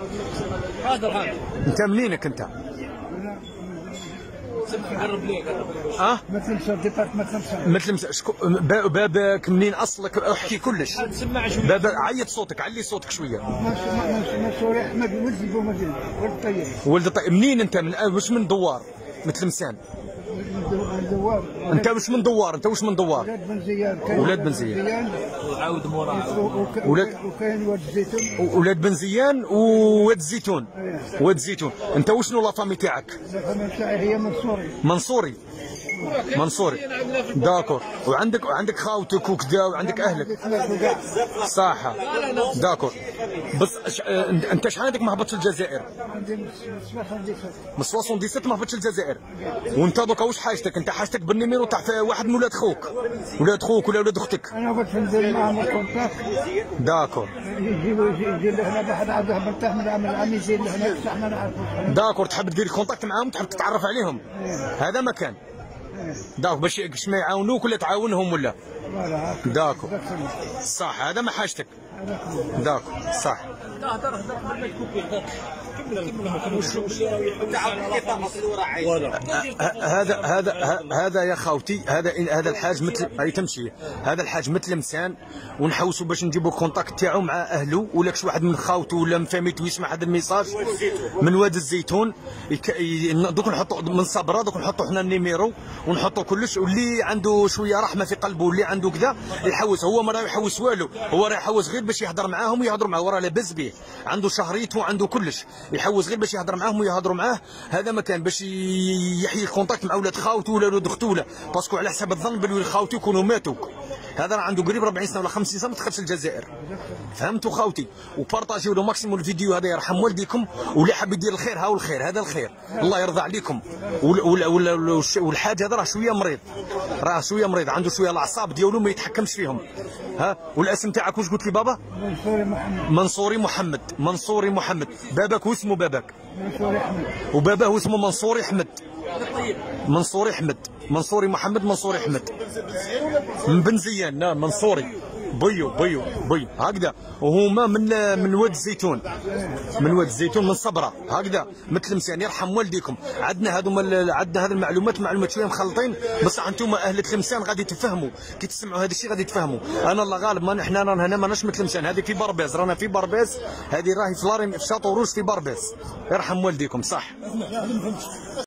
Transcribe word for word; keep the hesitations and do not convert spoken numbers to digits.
هذا هذا انت منينك انت؟ قرب لي قرب لي اه مثل شو ديبارتمنت مثل مثل شكو... باباك منين اصلك؟ احكي كلش. تسمع شويه. بابا عيط صوتك، علي صوتك شويه. منصور احمد ولد بومدين ولد طيب. ولد طيب. منين انت؟ من واش من دوار؟ مثل مسان. دوار. انت واش من دوار؟ انت واش من دوار؟ ولاد بن زيان. ولاد بن زيان. وعاود موراه. ولاد وكاين واد الزيتون. ولاد بن زيان وواد الزيتون. واد الزيتون. انت وشنو لا فامي تاعك؟ لا فامي تاعي هي منصوري. منصوري. منصوري. داكور. وعندك وعندك خاوتك وكذا وعندك اهلك. صح. داكور. بس انت شحال عندك ما هبطتش الجزائر؟ عندي من من سبعة وسبعين ما هبطتش الجزائر. وانت دوكا واش حاجتك؟ انت حاجتك بالنيميرو تاع واحد من ولاد خوك. ولاد خوك ولا ولاد اختك؟ انا بغيت ندير معاهم الكونتاكت. داكور. يجيو يجي لهنا واحد عبده مرتاح من العام العام يجي لهنا بصح ما نعرفوش. داكور. تحب دير كونتاكت معاهم، تحب تتعرف عليهم. هذا مكان. داك باش باش ما يعاونوك ولا تعاونهم ولا؟ داكو. صح. هذا ما حاجتك. داكو. صح. هذا هذا هذا يا خاوتي، هذا هذا الحاج مثل اي تمشي، هذا الحاج مثل مسان، ونحوسوا باش نجيبوا الكونتاكت تاعو مع اهله، ولا كش واحد من خاوته ولا من فاميتو يسمع هذا الميساج من واد الزيتون. دوك نحطوا من صبره، دوك نحطوا حنا النيميرو ونحطوا كلش، واللي عنده شويه رحمه في قلبه واللي عنده كذا يحوس. هو ما راه يحوس والو، هو راه يحوس غير باش يهضر معاهم ويهضروا معاه، وراه لاباس به، عنده شهريته وعنده كلش، يحوس غير باش يهضر معاهم ويهضروا معاه. هذا مكان باش يحيي الكونتاكت مع ولاد خاوته ولا ولاد اخته، ولا باسكو على حسب الظن بلي خاوته يكونوا ماتوا. هذا راه عنده قريب أربعين سنه ولا خمسين سنه ما دخلش الجزائر. فهمتوا خاوتي؟ وبارطاجيو له ماكسيموم الفيديو هذا، يرحم والديكم، واللي حاب يدير الخير هاو الخير، هذا الخير الله يرضى عليكم. والحاج هذا راه شويه مريض، راه شويه مريض، عنده شويه الاعصاب ديالو ما يتحكمش فيهم. ها. والاسم تاعك واش قلت لي بابا؟ منصوري محمد. منصوري محمد. منصوري محمد. باباك واسمه باباك؟ منصوري احمد. وباباه اسمه منصوري احمد. منصوري احمد. منصوري محمد. منصوري احمد. من بن زيان. نعم منصوري. بيو بيو بيو هكذا. وهما من من واد الزيتون، من واد الزيتون من صبره هكذا مثل مسان. يرحم والديكم. عندنا هذوما عندنا هذه المعلومات، معلومات شويه مخلطين، بصح انتم اهل تلمسان غادي تفهموا كي تسمعوا هذا الشيء غادي تفهموا. انا الله غالب، ما حنا رانا هنا ماناش مثل مسان، هذه في برباز، رانا في برباز، هذه راهي في لاري في شاطو روج في برباز. يرحم والديكم. صح.